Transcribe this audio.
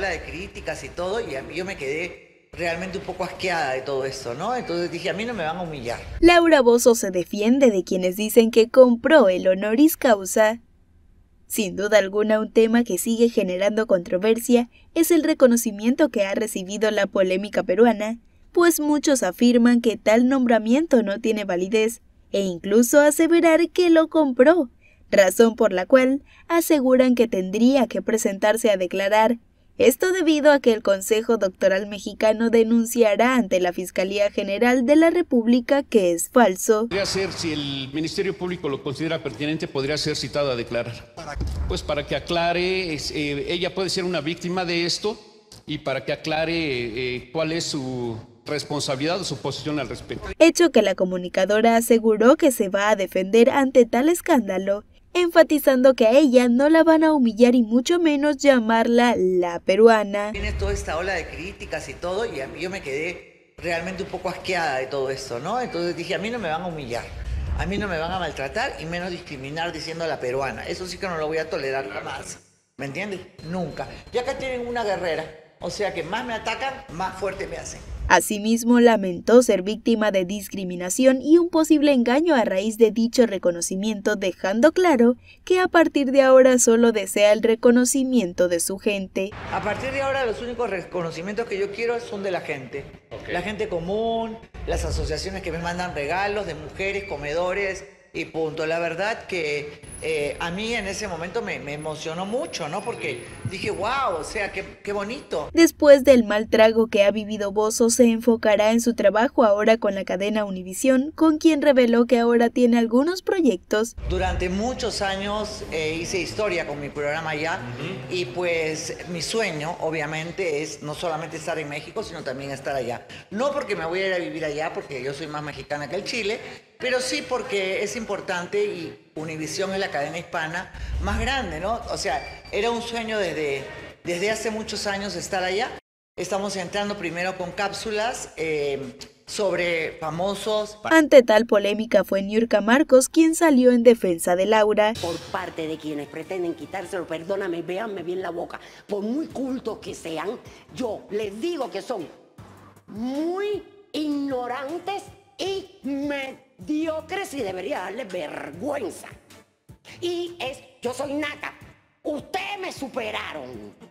de críticas y todo, y yo me quedé realmente un poco asqueada de todo esto, ¿no? Entonces dije, a mí no me van a humillar. Laura Bozzo se defiende de quienes dicen que compró el honoris causa. Sin duda alguna, un tema que sigue generando controversia es el reconocimiento que ha recibido la polémica peruana, pues muchos afirman que tal nombramiento no tiene validez e incluso aseverar que lo compró, razón por la cual aseguran que tendría que presentarse a declarar. Esto debido a que el Consejo Doctoral Mexicano denunciará ante la Fiscalía General de la República que es falso. Podría ser, si el Ministerio Público lo considera pertinente, podría ser citado a declarar. Pues para que aclare, ella puede ser una víctima de esto y para que aclare cuál es su responsabilidad o su posición al respecto. Hecho que la comunicadora aseguró que se va a defender ante tal escándalo, enfatizando que a ella no la van a humillar y mucho menos llamarla la peruana. Viene toda esta ola de críticas y todo, y yo me quedé realmente un poco asqueada de todo esto, ¿no? Entonces dije, a mí no me van a humillar, a mí no me van a maltratar y menos discriminar diciendo la peruana. Eso sí que no lo voy a tolerar jamás, ¿me entiendes? Nunca. Y acá tienen una guerrera, o sea que más me atacan, más fuerte me hacen. Asimismo, lamentó ser víctima de discriminación y un posible engaño a raíz de dicho reconocimiento, dejando claro que a partir de ahora solo desea el reconocimiento de su gente. A partir de ahora los únicos reconocimientos que yo quiero son de la gente. Okay. La gente común, las asociaciones que me mandan regalos de mujeres, comedores y punto. La verdad que a mí en ese momento me emocionó mucho, ¿no? Porque dije, wow, o sea, qué bonito. Después del mal trago que ha vivido Bozzo, se enfocará en su trabajo ahora con la cadena Univisión, con quien reveló que ahora tiene algunos proyectos. Durante muchos años hice historia con mi programa allá y pues mi sueño, obviamente, es no solamente estar en México, sino también estar allá. No porque me voy a ir a vivir allá, porque yo soy más mexicana que el Chile, pero sí porque es importante y Univisión es la cadena hispana más grande, ¿no? O sea, era un sueño desde hace muchos años estar allá. Estamos entrando primero con cápsulas sobre famosos. Ante tal polémica fue Niurka Marcos quien salió en defensa de Laura. Por parte de quienes pretenden quitárselo, perdóname, véanme bien la boca, por muy cultos que sean, yo les digo que son muy ignorantes y mediocres y debería darles vergüenza. Yo soy nata, ustedes me superaron.